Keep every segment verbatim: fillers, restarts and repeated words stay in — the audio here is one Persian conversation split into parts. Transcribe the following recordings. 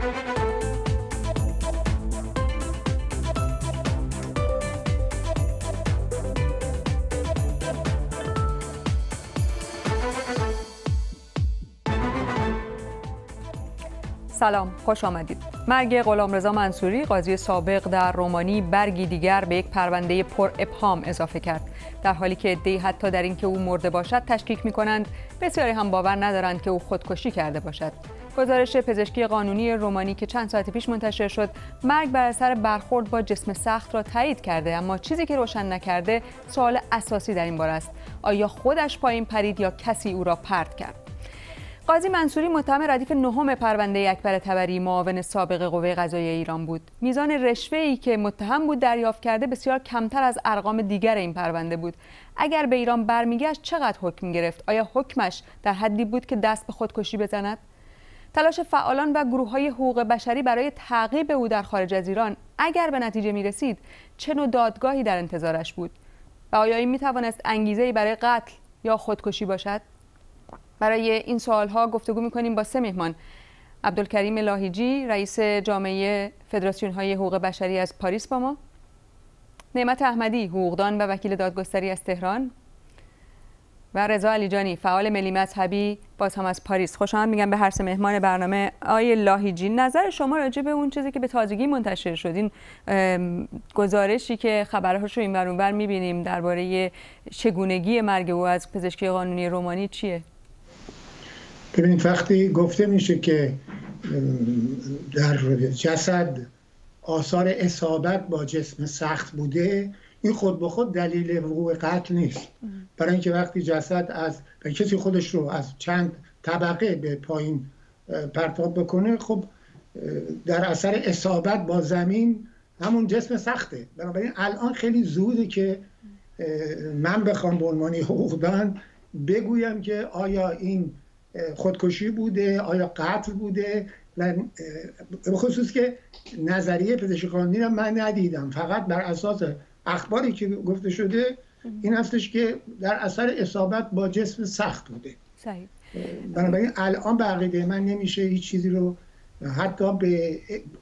سلام، خوش آمدید. مرگ غلامرضا منصوری قاضی سابق در رومانی برگی دیگر به یک پرونده پر ابهام اضافه کرد، در حالی که عده‌ای حتی در اینکه او مرده باشد تشکیک می‌کنند، بسیاری هم باور ندارند که او خودکشی کرده باشد. گزارش پزشکی قانونی رومانی که چند ساعت پیش منتشر شد، مرگ بر اثر برخورد با جسم سخت را تایید کرده، اما چیزی که روشن نکرده سوال اساسی در این باره است: آیا خودش پایین پرید یا کسی او را پرت کرد؟ قاضی منصوری متهم ردیف نهم پرونده اکبر طبری، معاون سابق قوه قضاییه ایران بود. میزان رشوه‌ای که متهم بود دریافت کرده بسیار کمتر از ارقام دیگر این پرونده بود. اگر به ایران برمیگشت چقدر حکم گرفت؟ آیا حکمش در حدی بود که دست به خودکشی بزند؟ تلاش فعالان و گروه‌های حقوق بشری برای تعقیب او در خارج از ایران اگر به نتیجه می‌رسید، چه نوع دادگاهی در انتظارش بود؟ و آیا این می‌توانست انگیزه‌ای برای قتل یا خودکشی باشد؟ برای این سوالها گفتگو می‌کنیم با سه مهمان: عبدالکریم لاهیجی، رئیس جامعه فدراسیون‌های حقوق بشری از پاریس با ما، نعمت احمدی، حقوقدان و وکیل دادگستری از تهران، و رضا علیجانی، فعال ملی مذهبی باز هم از پاریس. خوش آمد میگم به هر سه مهمان برنامه. آقای لاهیجی، نظر شما راجع به اون چیزی که به تازگی منتشر شد، این گزارشی که خبرهاش رو این ور اون ور می‌بینیم درباره چگونگی مرگ او از پزشکی قانونی رومانی چیه؟ ببینید، وقتی گفته میشه که در جسد آثار اصابت با جسم سخت بوده، این خود به خود دلیل وقوع قتل نیست. برای اینکه وقتی جسد از کسی خودش رو از چند طبقه به پایین پرتاب بکنه، خب در اثر اصابت با زمین همون جسم سخته. بنابراین الان خیلی زوده که من بخوام به عنوان حقوقدان بگویم که آیا این خودکشی بوده، آیا قتل بوده، و به خصوص که نظریه پزشکی قانونی رو من ندیدم، فقط بر اساس اخباری که گفته شده این هستش که در اثر اصابت با جسم سخت بوده. صحیح. بنابراین الان به عقیده من نمیشه هیچ چیزی رو حتی به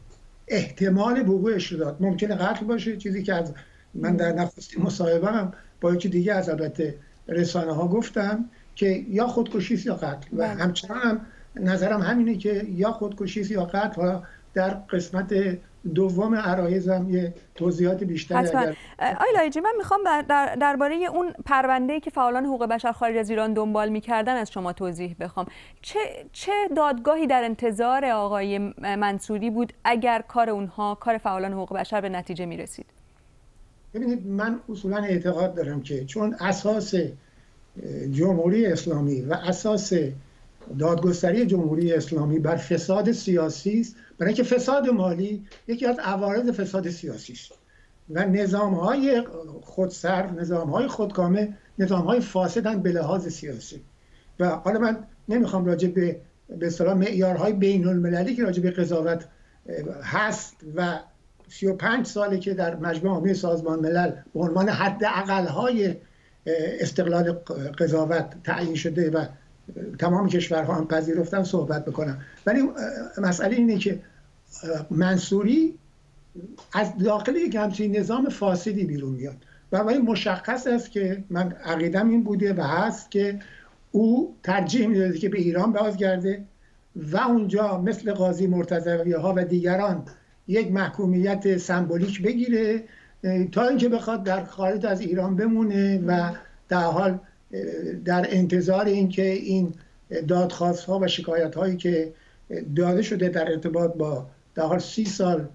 احتمال وقوعش رو داد. ممکنه قتل باشه، چیزی که از من در نخستین مصاحبه‌ام با یکی دیگه از البته رسانه ها گفتم که یا خودکشی است یا قتل، و همچنان هم نظرم همینه که یا خودکشی است یا قتل. و در قسمت دوم عرایزم یه توضیحات بیشتری اگر آقای لاهیجی، من میخوام در درباره اون پرونده‌ای که فعالان حقوق بشر خارج از ایران دنبال می‌کردن از شما توضیح بخوام. چه چه دادگاهی در انتظار آقای منصوری بود اگر کار اونها، کار فعالان حقوق بشر، به نتیجه می‌رسید؟ ببینید، من اصولا اعتقاد دارم که چون اساس جمهوری اسلامی و اساس دادگستری جمهوری اسلامی بر فساد سیاسی است، برای اینکه فساد مالی یکی از عوارض فساد سیاسی است و نظام‌های خودسر، نظام‌های خودکامه، نظام‌های فاسدند به لحاظ سیاسی. و حالا من نمیخوام راجع به به اصطلاح معیارهای بین‌المللی که راجع به قضاوت هست و سی و پنج ساله که در مجمع عمومی سازمان ملل به عنوان حداقل‌های استقلال قضاوت تعیین شده و تمام کشورها هم پذیرفتن صحبت بکنم. ولی مسئله اینه که منصوری از داخل یک همچین نظام فاسدی بیرون میاد و ولی مشخص است که من عقیدم این بوده و هست که او ترجیح میداده که به ایران بازگرده و اونجا مثل قاضی مرتضوی ها و دیگران یک محکومیت سمبولیک بگیره تا اینکه بخواد در خارج از ایران بمونه و در حال در انتظار اینکه این دادخواست ها و شکایت هایی که داده شده در ارتباط با در حال سی سال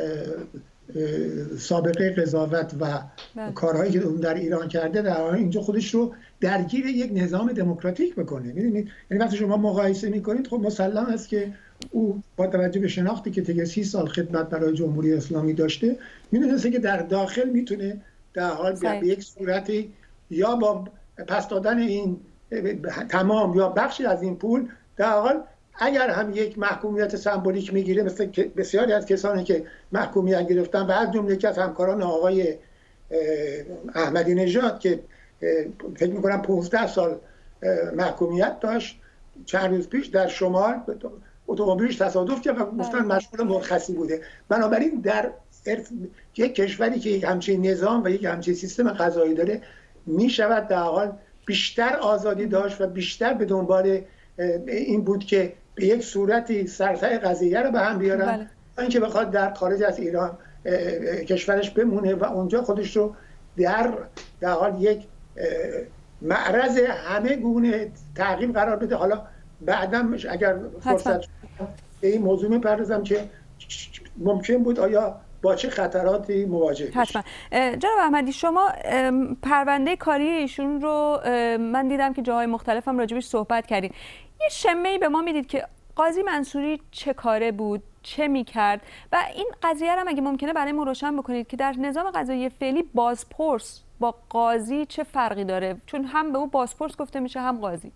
سابقه قضاوت و کارهایی که اون در ایران کرده، در حال اینجا خودش رو درگیر یک نظام دموکراتیک بکنه. میدونید، یعنی وقتی شما مقایسه میکنید، خب مسلم است که او با توجه به شناختی که طی سی سال خدمت برای جمهوری اسلامی داشته، میدونسته که در داخل میتونه در حال به یک صورتی یا با پس دادن این تمام یا بخشی از این پول در حال اگر هم یک محکومیت سمبولیک میگیره، مثل بسیاری از کسانی که محکومیت گرفتن و از جمله یکی از همکاران آقای احمدی نژاد که فکر میکنم پانزده سال محکومیت داشت، چند روز پیش در شمال اتومبیلش تصادف کرد و گفتن مشغول مرخصی بوده. بنابراین در یک کشوری که یک همچین نظام و یک همچین سیستم قضایی داره می شود در حال بیشتر آزادی داشت و بیشتر به دنبال این بود که به یک صورتی سرتای قضیه رو به هم بیارن، بله. اینکه بخواد در خارج از ایران کشورش بمونه و اونجا خودش رو در در حال یک معرض همه گونه تعقیب قرار بده. حالا بعداً اگر فرصت به این موضوع میپردازم که ممکن بود آیا با چه خطراتی مواجه بشید. حتما. جناب احمدی، شما پرونده کاری ایشون رو من دیدم که جاهای مختلف هم راجبش صحبت کردین. یه شمه‌ای به ما میدید که قاضی منصوری چه کاره بود، چه میکرد و این قضیه رو اگه ممکنه برای ما روشن بکنید که در نظام قضایی فعلی بازپرس با قاضی چه فرقی داره، چون هم به او بازپرس گفته میشه هم قاضی.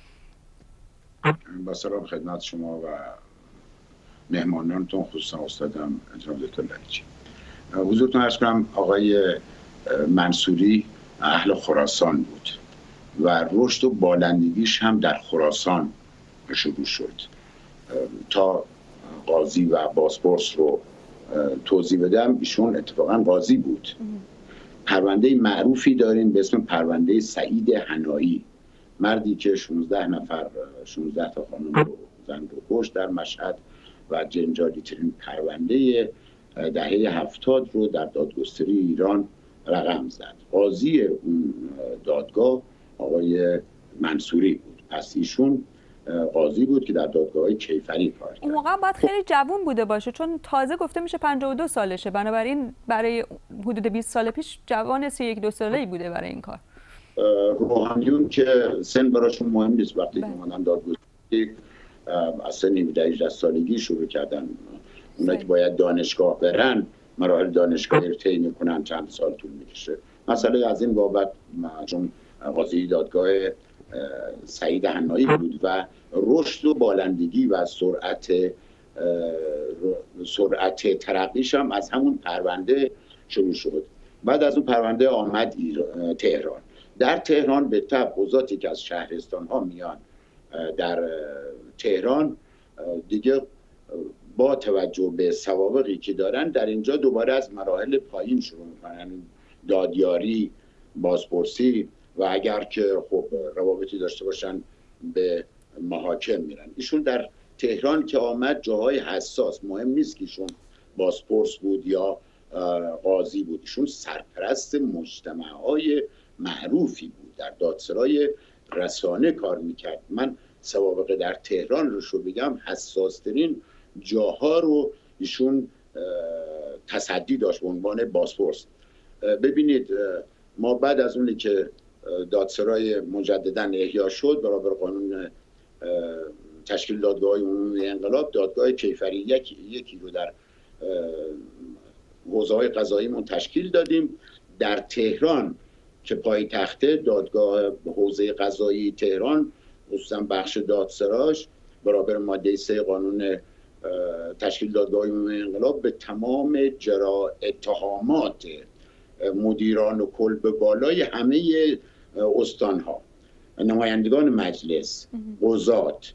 با سلام خدمت شما و مهمانانتون، خصوصا استادم جناب دکتر لریجی. حضورتون عرض کنم آقای منصوری اهل خراسان بود و رشد و بالندگیش هم در خراسان شروع شد. تا قاضی و بازپرس رو توضیح بدم، ایشون اتفاقا قاضی بود. پرونده معروفی داریم به اسم پرونده سعید حنایی، مردی که شانزده نفر شانزده تا خانم رو زن رو کشت در مشهد و جنجالی ترین پرونده دهه هفتاد رو در دادگستری ایران رقم زد. قاضی اون دادگاه آقای منصوری بود. پس ایشون قاضی بود که در دادگاه کیفری کار کرد. اون موقع باید خیلی جوان بوده باشه، چون تازه گفته میشه پنجاه و دو سالشه، بنابراین برای حدود بیست سال پیش جوان سی یک دو ساله‌ای بوده برای این کار. روحانیون که سن براشون مهم نیست، وقتی که اومدن دادگستری از سن هجده هجده سالگی شروع کردن. اونایی که باید دانشگاه برن مراحل دانشگاهی رو طی میکنن، چند سال طول میکشه. مسئله از این بابت چون قاضی دادگاه سعید حنایی بود و رشد و بالندگی و سرعت سرعت ترقیش هم از همون پرونده شروع شد. بعد از اون پرونده آمد تهران. در تهران به طب قضاتی که از شهرستان ها میان در تهران دیگه با توجه به سوابقی که دارن در اینجا دوباره از مراحل پایین شروع میکنن، دادیاری، بازپرسی و اگر که خب روابطی داشته باشن به محاکم میرن. ایشون در تهران که آمد جاهای حساس، مهم نیست که ایشون بازپرس بود یا قاضی بود، ایشون سرپرست مجتمعهای معروفی بود، در دادسرای رسانه کار میکرد. من سوابق در تهران رو شو بگم، حساسترین جاها رو ایشون تصدی داشت به عنوان بازپرس. ببینید ما بعد از اونی که دادسرای مجددا احیا شد برابر قانون تشکیل دادگاه‌های عمومی انقلاب، دادگاه کیفری یکی یکی رو در حوزه‌های قضاییمون تشکیل دادیم. در تهران که پایتخت دادگاه حوزه قضایی تهران، خصوصا بخش دادسراش برابر ماده سه قانون تشکیل دادگاه عمومی انقلاب به تمام جرا اتهامات مدیران و کلب بالای همه استانها، نمایندگان مجلس، قضات،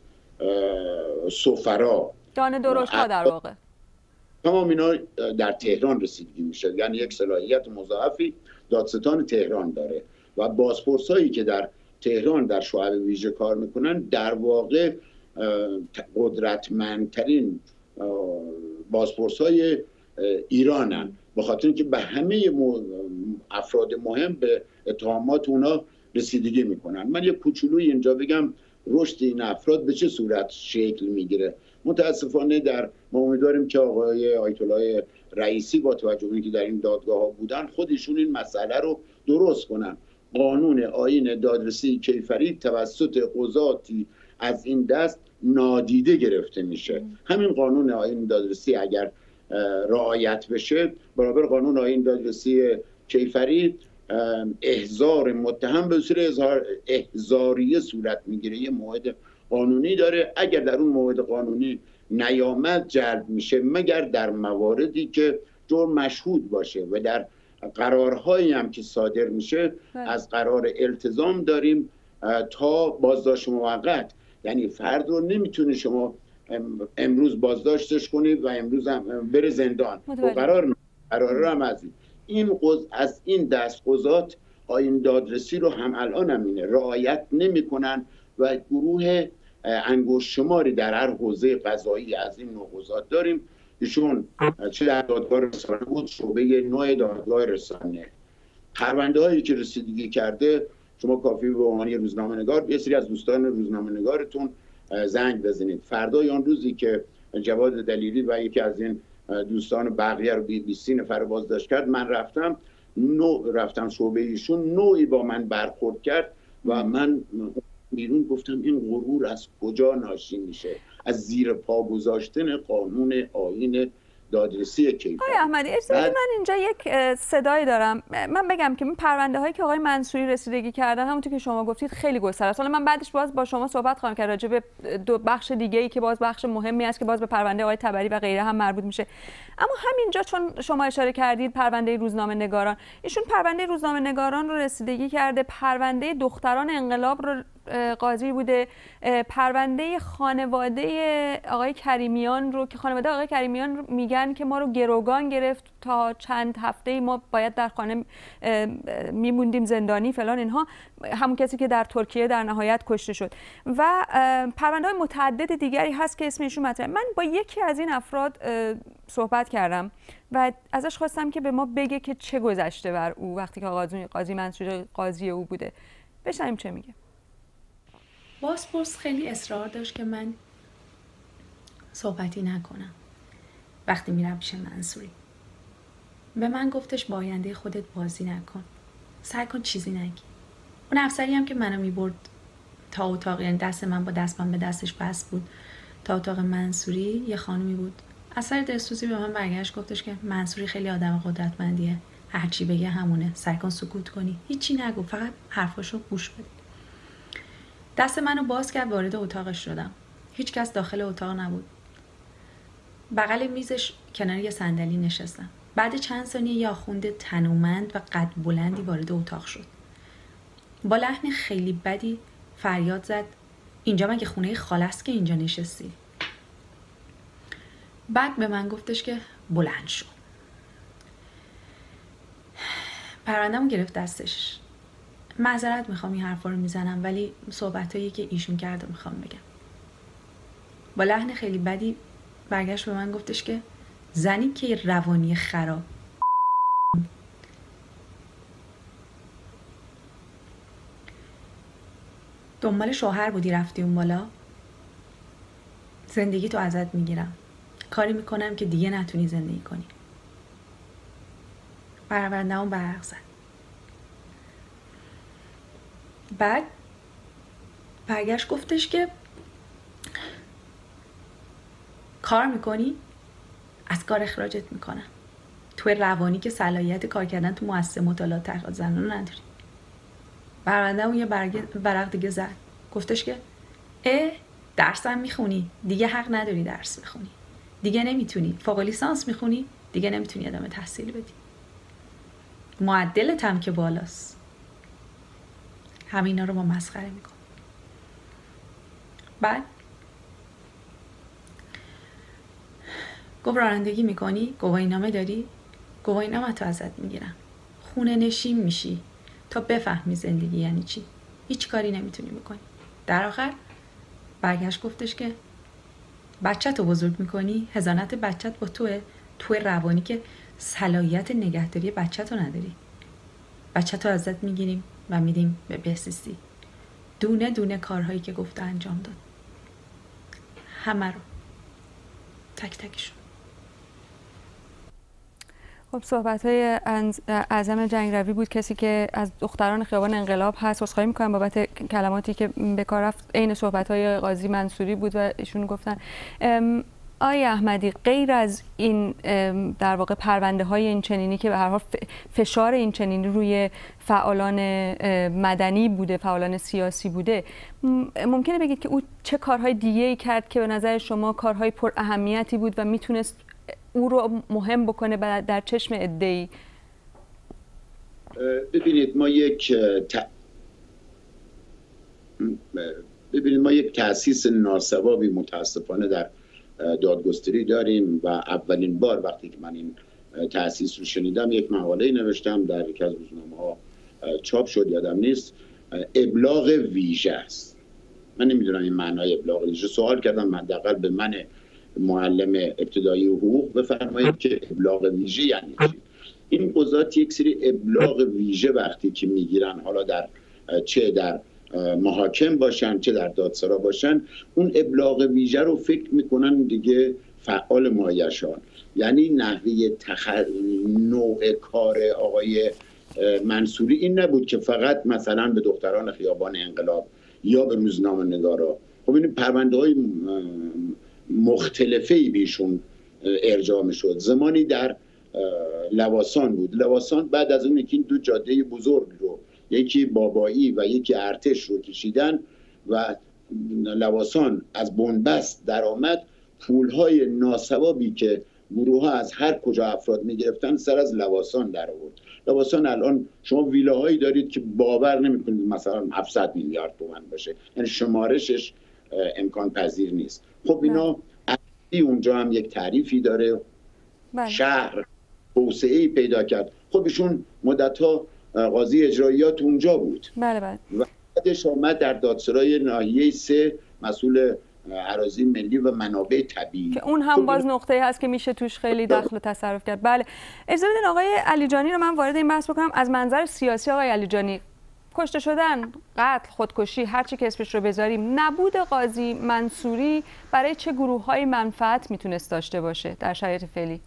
سفرا، دانه درشت‌ها در واقع، تمام اینا در تهران رسیدگی میشه. یعنی یک صلاحیت مضاعفی دادستان تهران داره و بازپرسایی که در تهران در شعب ویژه کار میکنن در واقع قدرتمندترین بازپرسای ایرانن، به خاطر اینکه به همه افراد مهم به اتهامات اونا رسیدگی میکنن. من یه کوچولوی اینجا بگم رشد این افراد به چه صورت شکل میگیره. متاسفانه در ما امیدواریم که آقای آیت الله رئیسی با توجه به اینکه در این دادگاه ها بودن خودشون این مسئله رو درست کنن. قانون آیین دادرسی کیفری توسط قضاتی از این دست نادیده گرفته میشه. همین قانون آیین دادرسی اگر رعایت بشه برابر قانون آیین دادرسی کیفری احضار متهم به صورت اظهار احضاریه صورت میگیره. یه موعد قانونی داره، اگر در اون موعد قانونی نیامد جلب میشه، مگر در مواردی که جرم مشهود باشه و در قرارهایی هم که صادر میشه از قرار التزام داریم تا بازداشت موقت. یعنی فرد رو نمیتونه شما امروز بازداشتش کنید و امروز هم بره زندان و قرار قرار هم از این این از این دستگذات آیین دادرسی رو هم الان هم اینه رعایت نمی‌کنن و گروه انگشت شماری در هر حوزه قضایی از این نوع قضات داریم. ایشون چه در دادگاه رسانه بود، شعبه نوع دادگاه رسانه، پرونده هایی که رسیدگی کرده، شما کافی به عنوان روزنامه‌نگار یه سری از دوستان روزنامه‌نگارتون زنگ بزنید. فردای آن روزی که جواد دلیری و یکی از این دوستان بقیه رو بیست نفر بازداشت کرد، من رفتم نوع رفتم شعبه ایشون، نوعی با من برخورد کرد و من بیرون گفتم این غرور از کجا ناشی میشه؟ از زیر پا گذاشتن قانون آیین دادرسی کیفر. آقای احمدی اجازه بدید من اینجا یک صدایی دارم. من بگم که من پرونده هایی که آقای منصوری رسیدگی کردن همونطور که شما گفتید خیلی گسترده است. حالا من بعدش باز با شما صحبت خواهم کرد راجع به دو بخش دیگه ای که باز بخش مهمی است که باز به پرونده آقای تبری و غیره هم مربوط میشه. اما همینجا چون شما اشاره کردید پرونده روزنامه‌نگاران، ایشون پرونده روزنامه‌نگاران رو رسیدگی کرده، پرونده دختران انقلاب رو قاضی بوده، پرونده خانواده آقای کریمیان رو که خانواده آقای کریمیان رو میگن که ما رو گروگان گرفت تا چند هفته ما باید در خانه میموندیم زندانی فلان اینها، همون کسی که در ترکیه در نهایت کشته شد و پرونده های متعدد دیگری هست که اسمشون مطرحه. من با یکی از این افراد صحبت کردم و ازش خواستم که به ما بگه که چه گذشته بر او وقتی که قاضی قاضی منصوری قاضی او بوده. بشنویم چه میگه. بازپرس خیلی اصرار داشت که من صحبتی نکنم وقتی میرم پیش منصوری. به من گفتش با آینده خودت بازی نکن، سعی کن چیزی نگی. اون افسری هم که منو میبرد تا اتاق، یعنی دست من با دست من به دستش بس بود، تا اتاق منصوری یه خانومی بود. اثر دلسوزی به من برگشت گفتش که منصوری خیلی آدم قدرتمندیه، هر چی بگه همونه، سعی کن سکوت کنی، هیچی نگو، فقط حرفاشو گوش بده. دست منو باز کرد، وارد اتاقش شدم. هیچ کس داخل اتاق نبود. بغل میزش کنار یه صندلی نشستم. بعد چند ثانیه یه آخوند تنومند و قد بلندی وارد اتاق شد. با لحن خیلی بدی فریاد زد اینجا مگه خونه خاله است که اینجا نشستی؟ بعد به من گفتش که بلند شو. پرونده‌مو گرفت دستش. معذرت میخوام این حرفا رو میزنم ولی صحبتایی که ایشون کرده میخوام بگم. با لحن خیلی بدی برگشت به من گفتش که زنی که روانی خراب دنبال شوهر بودی رفتی اون بالا، زندگی تو ازت میگیرم، کاری میکنم که دیگه نتونی زندگی کنی. پرونده‌مو برق زد. بعد برگشت گفتش که کار میکنی؟ از کار اخراجت میکنم. تو روانی که صلاحیت کار کردن تو مؤسسه مطالعات تحقیقات زنان نداری. پرونده‌مو یه برق دیگه زد. گفتش که اه درسم میخونی؟ دیگه حق نداری درس بخونی. دیگه نمیتونی. فوق لیسانس میخونی؟ دیگه نمیتونی ادامه تحصیل بدی. معدلت هم که بالاست. همینا رو با مسخره میکن. بعد گفت رانندگی میکنی؟ گواهینامه داری؟ گواهینامه تو ازت میگیرم. خونه نشین میشی تا بفهمی زندگی یعنی چی. هیچ کاری نمیتونی بکنی. در آخر برگشت گفتش که بچت رو بزرگ میکنی؟ حضانت بچت با توه؟ توی روانی که صلاحیت نگهداری بچت رو نداری. بچت رو ازت میگیریم و میدیم به بهزیستی. دونه دونه کارهایی که گفته انجام داد. همه رو. تک تکشون. خب صحبت‌های اعظم جنگروی بود، کسی که از دختران خیابان انقلاب هست. عذرخواهی می‌کنم بابت کلماتی که به کار رفت، عین صحبت‌های قاضی منصوری بود و ایشون گفتن. آقای احمدی، غیر از این در واقع پرونده های این چنینی که به هر حال فشار این چنینی روی فعالان مدنی بوده، فعالان سیاسی بوده، ممکنه بگید که او چه کارهای دیگه‌ای کرد که به نظر شما کارهای پر اهمیتی بود و میتونست او رو مهم بکنه در چشم عده‌ای؟ ببینید ما یک ت... ببینید ما یک تأسیس ناسوابی متاسفانه در دادگستری داریم و اولین بار وقتی که من این تأسیس رو شنیدم یک مقاله نوشتم در یکی از روزنامه‌ها چاپ شد، یادم نیست، ابلاغ ویژه است. من نمیدونم این معنای ابلاغ ویژه، سوال کردم حداقل به من معلم ابتدایی حقوق بفرمایید که ابلاغ ویژه یعنی چی. این قضات یک سری ابلاغ ویژه وقتی که میگیرن، حالا در چه در محاکم باشن چه در دادسرا باشن، اون ابلاغ ویژه رو فکر میکنن دیگه فعال مایشان. یعنی نحوه تخر... نوع کار آقای منصوری این نبود که فقط مثلا به دختران خیابان انقلاب یا به روزنامه نگارا، خب این پرونده های مختلفی بیشون ارجاع میشد. زمانی در لواسان بود، لواسان بعد از اون یکی دو جاده بزرگ رو، یکی بابایی و یکی ارتش رو کشیدن و لواسان از بنبست در آمد. پولهای ناسوابی که گروه ها از هر کجا افراد میگرفتن سر از لواسان در آورد. لواسان الان شما ویلاهایی دارید که باور نمیکنید مثلا هفتصد میلیارد تومان باشه، یعنی شمارشش امکان پذیر نیست. خب اینا اصلی اونجا هم یک تعریفی داره. بله. شهر توسعه‌ای پیدا کرد. خب ایشون مدت‌ها قاضی اجراییات اونجا بود. بله بله. و بعدش آمد در دادسرای ناحیه سه مسئول اراضی ملی و منابع طبیعی که اون هم باز نقطه‌ای هست که میشه توش خیلی دخل و تصرف کرد. بله اجازه بدین آقای علیجانی رو من وارد این بحث بکنم. از منظر سیاسی آقای علیجانی، کشته شدن، قتل، خودکشی، هر چی که اسمش رو بذاریم، نبود قاضی منصوری برای چه گروه‌های منفعت میتونست داشته باشه در شرایط فعلی؟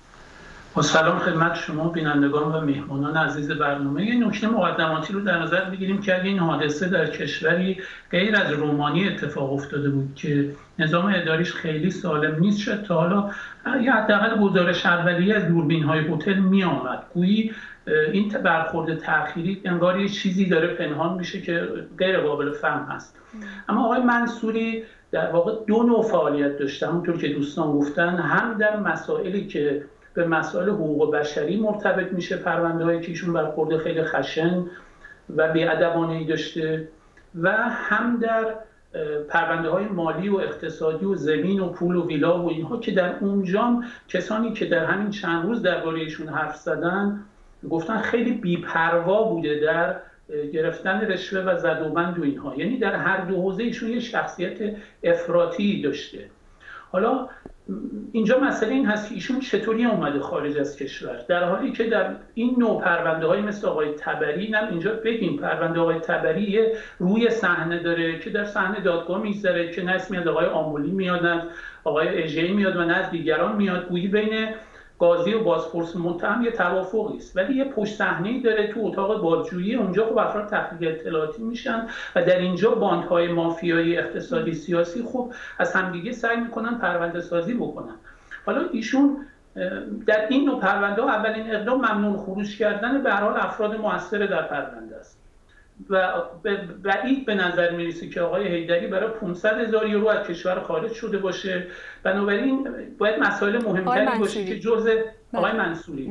با سلام خدمت شما بینندگان و مهمانان عزیز برنامه. یه نکته مقدماتی رو در نظر بگیریم که اگه این حادثه در کشوری غیر از رومانی اتفاق افتاده بود که نظام اداریش خیلی سالم نیست، شد تا حالا یا حداقل گزارش اولیه از دوربین‌های هتل می آمد. گویی این برخورد تأخیری انگار یه چیزی داره پنهان میشه که غیر قابل فهم هست. اما آقای منصوری در واقع دو نوع فعالیت داشته، همونطور که دوستان گفتن، هم در مسائلی که به مسائل حقوق بشری مرتبط میشه، پرونده‌هایی که ایشون برخورد خیلی خشن و بی‌ادبانه‌ای داشته، و هم در پرونده‌های مالی و اقتصادی و زمین و پول و ویلا و اینها که در اونجام کسانی که در همین چند روز درباره ایشون حرف زدن گفتن خیلی بی‌پروا بوده در گرفتن رشوه و زدوبند و اینها. یعنی در هر دو حوزه ایشون یه شخصیت افراطی داشته. حالا اینجا مسئله این هست که ایشون چطوری اومده خارج از کشور، در حالی که در این نوع پرونده های مثل آقای تبری، هم اینجا بگیم پرونده آقای تبری روی صحنه داره که در صحنه دادگاه میگذره که نه اسمی از آقای آمولی میاد، نه آقای اژه‌ای میاد و نه از دیگران میاد. گویی بین قاضی و بازپرس متهم یه توافقی است، ولی یه پشت صحنه‌ای داره تو اتاق بازجویی. اونجا خب افراد تحقیق اطلاعاتی میشن و در اینجا باندهای مافیایی اقتصادی سیاسی خب از همدیگه سعی میکنن پرونده سازی بکنن. حالا ایشون در این نوع پرونده ها اولین اقدام ممنوع خروج کردن به هر حال افراد مؤثر در پرونده است و بعید به نظر میرسه که آقای حیدری برای پانصد هزار یورو از کشور خارج شده باشه. بنابراین باید مسائل مهمتری باشه که جزء آقای منصوری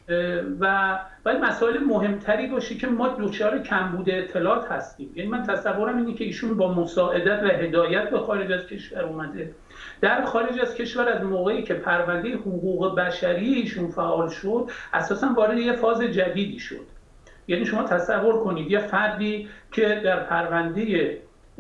و باید مسائل مهمتری باشه که ما دچار کمبود اطلاعات هستیم. یعنی من تصورم اینه که ایشون با مساعدت و هدایت به خارج از کشور اومده. در خارج از کشور از موقعی که پرونده حقوق بشری ایشون فعال شد اساساً وارد یه فاز جدیدی شد. یعنی شما تصور کنید یه فردی که در پرونده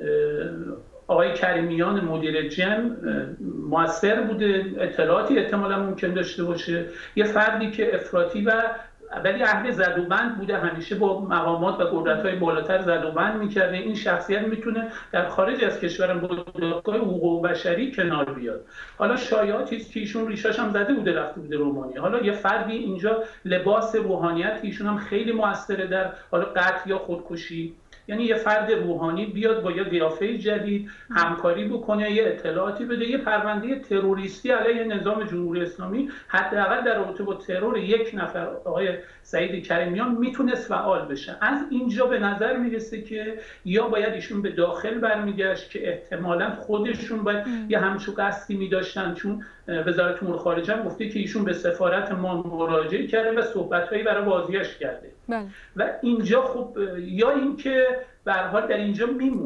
آقای کریمیان مدیر جم مؤثر بوده، اطلاعاتی احتمالا ممکن داشته باشه، یه فردی که افراطی و ولی اهل زدوبند بوده، همیشه با مقامات و قدرت‌های بالاتر زدوبند می‌کرده، این شخصیت میتونه در خارج از کشور با دادگاه حقوق بشری کنار بیاد. حالا شایعاتی است که ایشون ریشاش هم زده بوده رفته بوده رومانی. حالا یه فردی اینجا لباس روحانیت ایشون هم خیلی موثره در حالا قتل یا خودکشی. یعنی یه فرد روحانی بیاد با یه قیافه جدید همکاری بکنه، یه اطلاعاتی بده، یه پرونده تروریستی علیه نظام جمهوری اسلامی حداقل در رابطه با ترور یک نفر آقای سعید کریمیان میتونست فعال بشه. از اینجا به نظر میرسه که یا باید ایشون به داخل برمیگشت که احتمالاً خودشون باید یه همچون قصدی میداشتن، چون وزارت امور خارجه هم گفته که ایشون به سفارت ما مراجعه کرده و صحبت‌هایی برای بازگشت کرده. بله. و اینجا خب یا اینکه به هر حال در اینجا میموند.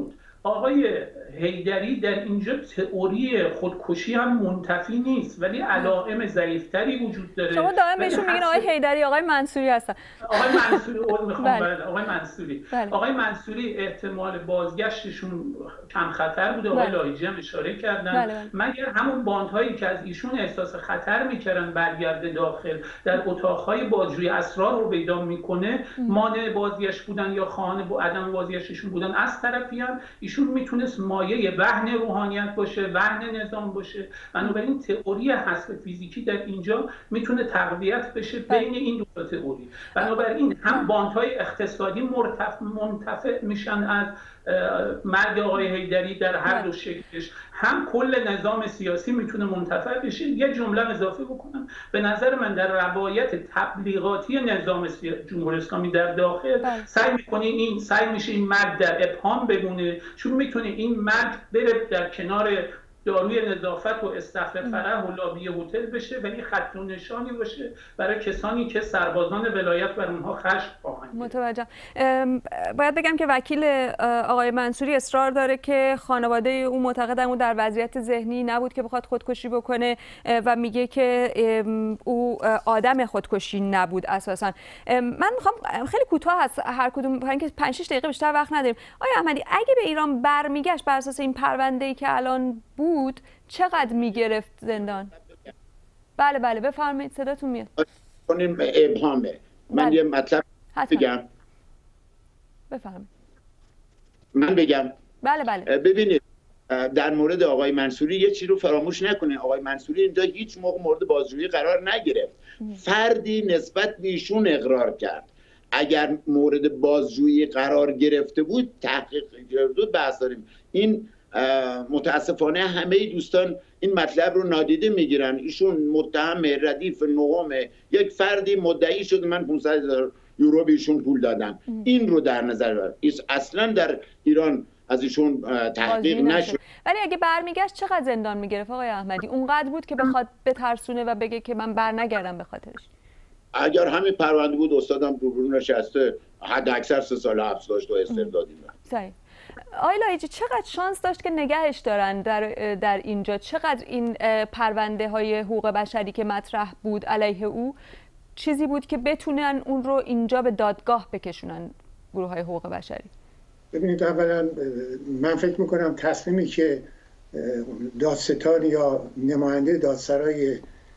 آقای حیدری در اینجا تئوری خودکشی هم منتفی نیست، ولی علائم ضعیفتری وجود داره. شما دائم بهشون میگین آقای حیدری، آقای منصوری هستن. آقای منصوری میخوام بله. آقای منصوری بله. آقای منصوری احتمال بازگشتشون کم خطر بوده. آقای بله. لایجی هم اشاره کردن. بله. بله. مگر همون باندهایی که از ایشون احساس خطر میکردن برگرده داخل، در اتاقهای بازجویی اسرار رو پیدا میکنه، مانع بازگشت بودن یا خواهان با عدم بازگشتشون بودن. از طرفی هم ایشون میتونست مایه وهن روحانیت باشه، وهن نظام باشه. بنابراین تئوری حذف فیزیکی در اینجا میتونه تقویت بشه بین این دو تا تئوری. بنابراین هم باندهای اقتصادی منتفع میشن از مرگ آقای حیدری در هر دو شکلش، هم کل نظام سیاسی میتونه منتفع بشه. یه جمله اضافه بکنم، به نظر من در روایت تبلیغاتی نظام جمهوری اسلامی در داخل بله. سعی میکنه این سعی میشه این مرگ در ابهام بمونه، چون میتونه این مرگ بره در کنار داروی نظافت و استخر فرح و لابی هتل بشه، ولی خط و نشانی باشه برای کسانی که سربازان ولایت بر اونها خشم خواهند. متوجهم. باید بگم که وکیل آقای منصوری اصرار داره که خانواده او معتقدن او در وضعیت ذهنی نبود که بخواد خودکشی بکنه و میگه که او آدم خودکشی نبود اساسا. من میخوام خیلی کوتاه هست هر کدوم، اینکه پنج شش دقیقه بیشتر وقت نداریم. آقای احمدی، اگه به ایران برمیگشت بر اساس این پرونده‌ای که الان بود، چقدر میگرفت زندان؟ بله بله بفرمایید، صداتون میاد. کنیم ابهامه. من بله. یه مطلب بگم. بفرمایید. من بگم. بله بله. ببینید در مورد آقای منصوری یه چیزی رو فراموش نکنید. آقای منصوری اینجا هیچ موقع مورد بازجویی قرار نگرفت. فردی نسبت به ایشون اقرار کرد. اگر مورد بازجویی قرار گرفته بود، تحقیق گرفته بود، بحث داریم. این متاسفانه همه دوستان این مطلب رو نادیده میگیرن. ایشون متهم ردیف نهم یک فردی مدعی شد من پانصد هزار یورو به ایشون پول دادم. این رو در نظر بگیرید. اصلا در ایران از ایشون تحقیق نشد. ولی اگه برمیگشت چقدر زندان میگرفت آقای احمدی؟ اونقدر بود که بخواد بترسونه و بگه که من برنگردم به خاطرش؟ اگر همین پرونده بود استادم روبرو نشسته، حد اکثر سه سال حبس داشت و استردادی بود. صحیح. آقای لایجی چقدر شانس داشت که نگهش دارن در در اینجا؟ چقدر این پرونده های حقوق بشری که مطرح بود علیه او چیزی بود که بتونن اون رو اینجا به دادگاه بکشونن گروه های حقوق بشری؟ ببینید، اولا من فکر میکنم تصمیمی که دادستان یا نماینده دادسرای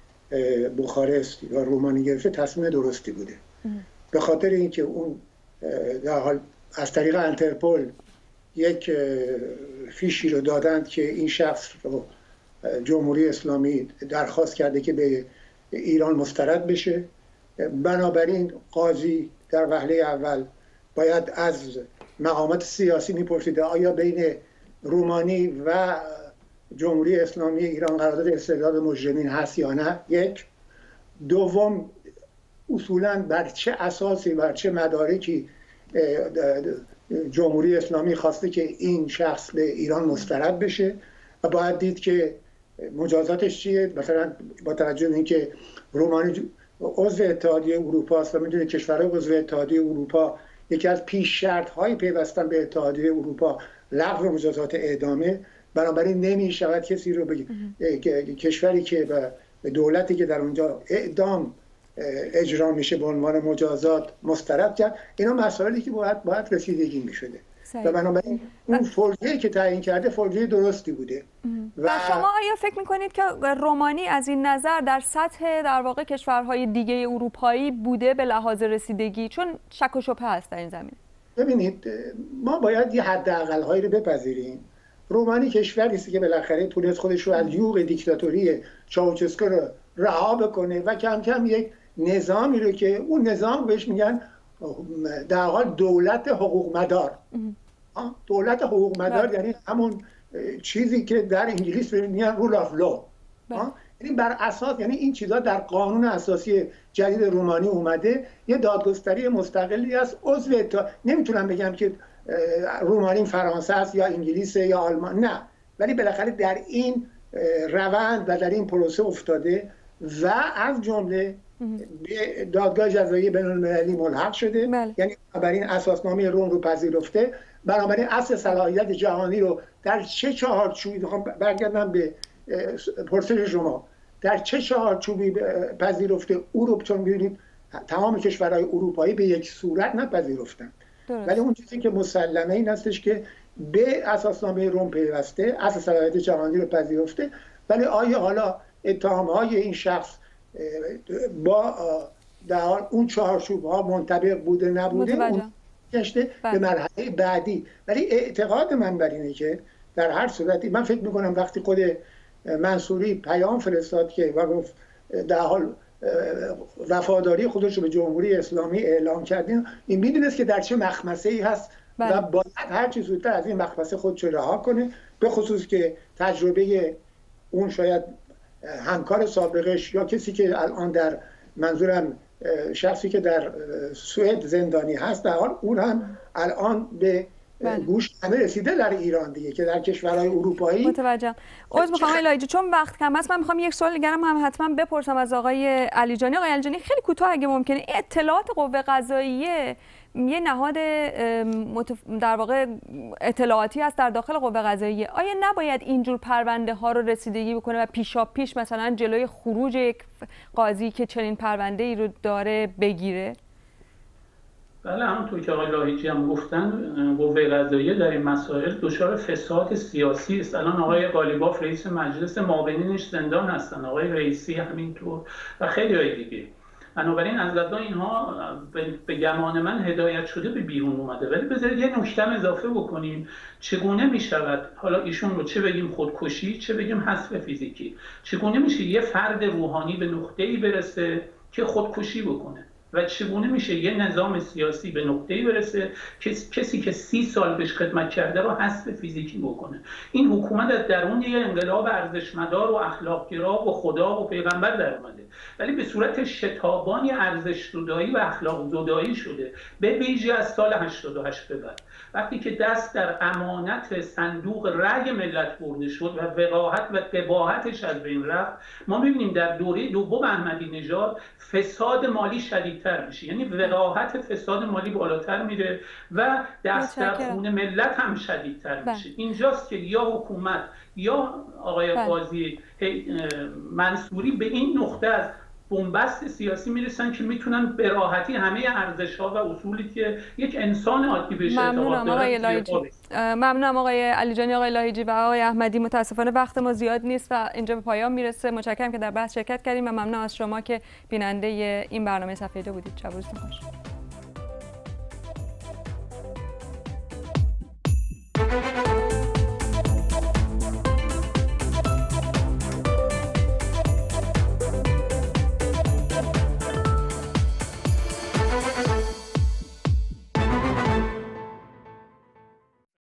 بخارست یا رومانی گرفته تصمیم درستی بوده. ام. به خاطر اینکه اون در حال از طریق انترپول یک فیشی رو دادند که این شخص رو جمهوری اسلامی درخواست کرده که به ایران مسترد بشه. بنابراین قاضی در وهله اول باید از مقامات سیاسی میپرسیده آیا بین رومانی و جمهوری اسلامی ایران قرارداد استرداد مجرمین هست یا نه. یک. دوم، اصولاً بر چه اساسی، بر چه مدارکی جمهوری اسلامی خواسته که این شخص به ایران مسترد بشه و باید دید که مجازاتش چیه. مثلا با توجه به اینکه رومانی عضو اتحادیه اروپا است و میدونه کشورهای عضو اتحادیه اروپا یکی از پیش شرط های پیوستن به اتحادیه اروپا لغو مجازات اعدامه، بنابراین نمی شود کسی رو به کشوری که به دولتی که در اونجا اعدام اجرا میشه به عنوان مجازات مسترد کرد. اینا مسائلی که باید باید رسیدگی میشده و بنابراین اون فرضیه‌ای که تعیین کرده فرضیه درستی بوده. و, و شما آیا فکر میکنید که رومانی از این نظر در سطح در واقع کشورهای دیگه اروپایی بوده به لحاظ رسیدگی؟ چون شک و شبهه هست در این زمینه. ببینید، ما باید یه حداقل‌هایی رو بپذیریم. رومانی کشوری است که بالاخره تونست خودش رو از یوغ دیکتاتوری چاوشسکو رو رها بکنه و کم کم یک نظامی رو که اون نظام بهش میگن در حال دولت حقوق مدار. دولت حقوق مدار یعنی همون چیزی که در انگلیس میگن رول آف لو. یعنی بر اساس، یعنی این چیزا در قانون اساسی جدید رومانی اومده. یه دادگستری مستقلی است، عضو تا نمیتونم بگم که رومانی فرانسه است یا انگلیس یا آلمان، نه، ولی بالاخره در این روند و در این پروسه افتاده و از جمله به دادگاه جزایی بین المللی ملحق شده. بله. یعنی بر این اساسنامه روم رو پذیرفته بنابراین اصل صلاحیت جهانی رو در چه چهارچوبی، میخوام برگردم به پرسش شما، در چه چهارچوبی پذیرفته اروپا؟ چون می‌بینید تمام کشورهای اروپایی به یک صورت نپذیرفتن، ولی اون چیزی که مسلمه این هستش که به اساسنامه روم پیوسته، اصل صلاحیت جهانی رو پذیرفته. ولی آیا حالا اتهام‌های این شخص با در اون چهارچوب‌ها منطبق بوده نبوده، اون گشته به مرحله بعدی. ولی اعتقاد من بر اینه که در هر صورتی، من فکر می‌کنم وقتی خود منصوری پیام فرستاد که و گفت در حال وفاداری خودش رو به جمهوری اسلامی اعلام کردین، این میدونست که در چه مخمسه‌ای هست بله. و باید هر چه زودتر از این مخمسه خودش رو رها کنه، به خصوص که تجربه اون شاید همکار سابقش یا کسی که الان در منظورم شخصی که در سوئد زندانی هست، در حال اون هم الان به بله. گوش همه رسیده در ایران دیگه، که در کشورهای اروپایی. متوجهم. عذر میخوام آقای لایجی چون وقت کم است، من میخوام یک سوال دیگرم هم حتما بپرسم از آقای علیجانی. آقای علیجانی خیلی کوتاه اگه ممکنه، اطلاعات قوه قضاییه یه نهاد متف... در واقع اطلاعاتی است در داخل قوه قضاییه، آیا نباید اینجور پرونده ها رو رسیدگی بکنه و پیشا پیش مثلا جلوی خروج یک قاضی که چنین پرونده ای رو داره بگیره؟ بله، همونطور که آقای لاهیجی هم گفتن، قوه قضاییه در این مسائل دچار فساد سیاسی است. الان آقای قالیباف رئیس مجلس، معاونینش زندان هستن، آقای رئیسی همینطور و خیلی های دیگه. بنابراین از لدن اینها به گمان من هدایت شده به بیرون اومده. ولی بذارید یه نکته اضافه بکنیم، چگونه می شود حالا ایشون رو چه بگیم خودکشی، چه بگیم حذف فیزیکی، چگونه میشه یه فرد روحانی به نقطه‌ای برسه که خودکشی بکنه و چگونه میشه یه نظام سیاسی به نقطه‌ای برسه که کسی که سی سال بهش خدمت کرده رو حذف فیزیکی بکنه. این حکومت از درون یه انقلاب ارزشمدار و اخلاق‌گرا و خدا و پیغمبر در اومده، ولی به صورت شتابانی ارزش زدایی و اخلاق زدایی شده، به ویژه از سال هشتاد و هشت به بعد، وقتی که دست در امانت صندوق رأی ملت برده شد و وقاحت و قباحتش از بین رفت. ما می‌بینیم در دوره دوم احمدی نژاد فساد مالی شدیدتر میشه، یعنی وقاحت فساد مالی بالاتر میره و دست در خون ملت هم شدیدتر میشه. اینجاست که یا حکومت یا آقای قاضی منصوری به این نقطه از بنبست سیاسی میرسن که میتونن به راحتی همه ارزش‌ها و اصولی که یک انسان عادی بهش اعتقاد داره. ممنونم آقای علیجانی، آقای لاهیجی و آقای احمدی. متاسفانه وقت ما زیاد نیست و اینجا به پایان میرسه. متشکرم که در بحث شرکت کردیم و ممنون از شما که بیننده این برنامه صفحه دو بودید. شب و روزتون خوش.